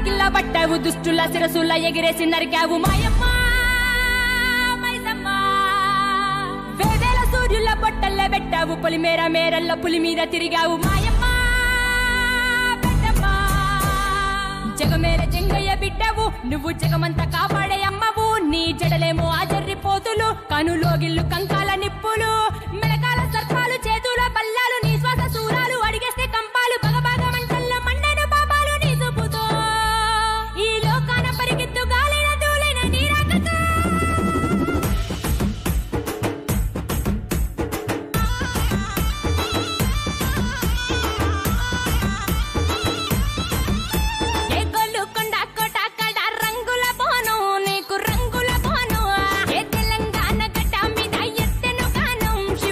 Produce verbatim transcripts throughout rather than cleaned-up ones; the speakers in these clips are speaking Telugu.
గిల్ల పట్టావు దుష్టుల శిరసుల ఎగిరేసి నరికావు మాయమ్మ మైసమ్మ వేవేల సూర్యుల బొట్టల్ల పెట్టావు పొలి మేర మేరల్ల పులి మీద తిరిగావు మాయమ్మ పెద్దమ్మ జగమేర జంగయ్య బిడ్డవు నువ్వు జగమంతా కాపాడే అమ్మవు నీ జడలేమో ఆజర్రి పోతులు కనులోగిల్లు కంకాల నిప్పులు మెలకాల సర్పాలు చేతుల బల్లాలు నీ శ్వాస సూరాలు అడిగేస్తే కంపాలు బగబాగ మంటల్ల మండను పాపాలు నీ చూపుతో ఈ లోకాన పరిగెత్తు గాలిన దూలిన నీ రాకతో ఏ గొల్లు కొండ కోట కడ రంగుల బోను నీకు రంగుల బోను ఏ తెలంగాణ గడ్డ మీద ఎత్తెను గానం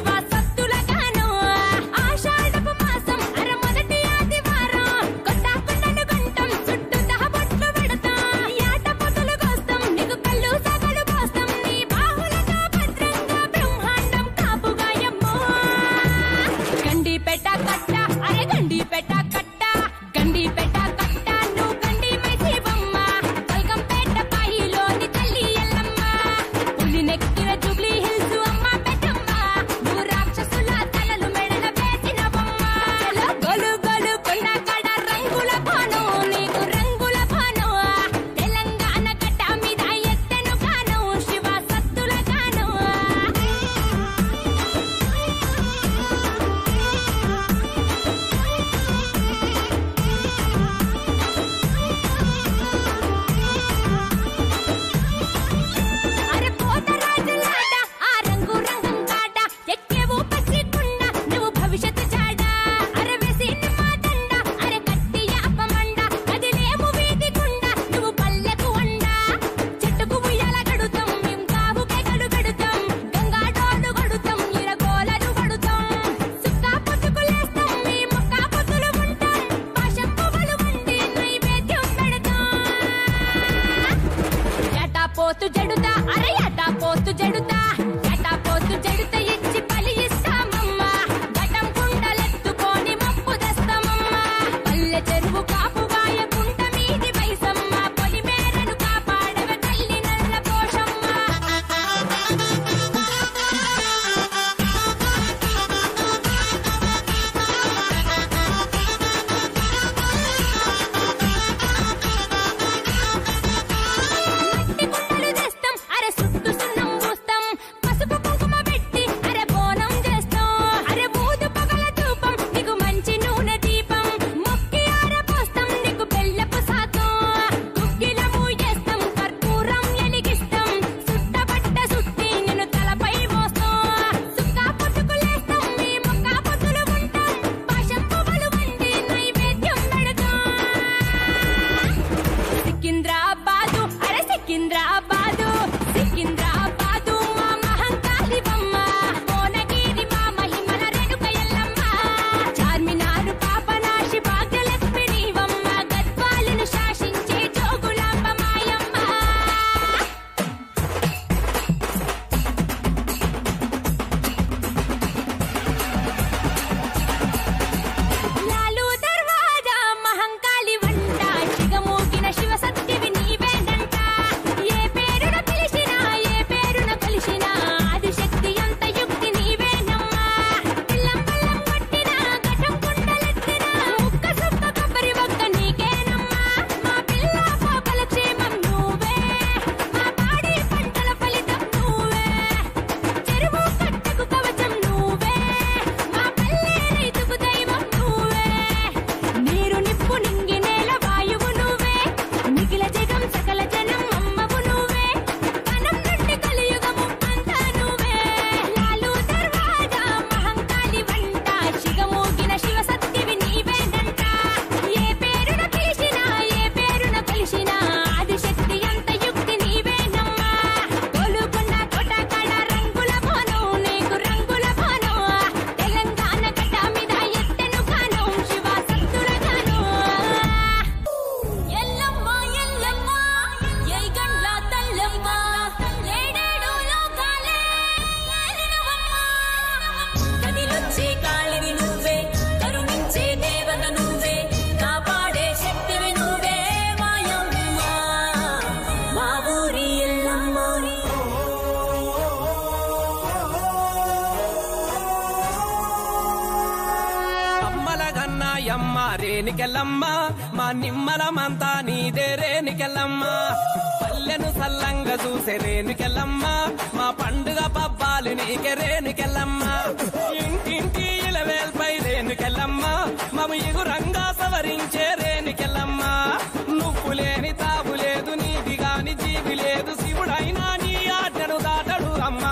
అమ్మ రేణుకెళ్ళమ్మ మా నిమ్మలమంతా నీదే రేణుకెళ్ళమ్మ పల్లెను సల్లంగా చూసే రేణుకెళ్ళమ్మ మా పండుగ పబ్బాలు నీకే రేణుకెళ్ళమ్మ ఇంటింటి ఇలవేల్పై రేణుకెళ్ళమ్మ మము ఇగురంగా సవరించే రేణుకెళ్ళమ్మ నువ్వు లేని తావు లేదు నీది గాని జీవి లేదు శివుడైనా నీ ఆజ్ఞను దాటడు అమ్మా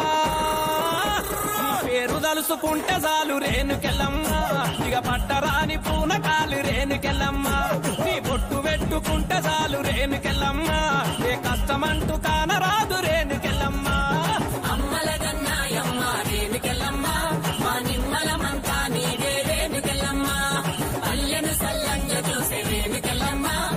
నీ పేరు తలుసుకుంటే చాలు రేణుకెళ్ళమ్మ ఇక పట్టరాని పూనకాలు రేణుకెళ్ళమ్మ నీ బొట్టు పెట్టుకుంటే చాలు రేణుకెళ్ళమ్మ ఏ కష్టమంటూ కానరాదు రేణుకెళ్ళమ్మ అమ్మల గన్నాయమ్మ రేణుకెళ్ళమ్మ మా నిమ్మలమంతా నీదే రేణుకెళ్ళమ్మ పల్లెను సల్లంగా చూసే రేణుకెళ్ళమ్మ